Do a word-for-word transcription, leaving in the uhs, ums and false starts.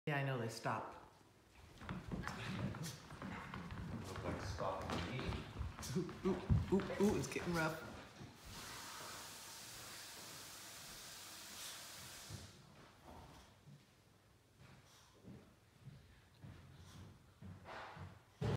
Yeah, I know they stopped. Look like stopping me. Ooh, ooh, ooh, ooh, it's getting rough.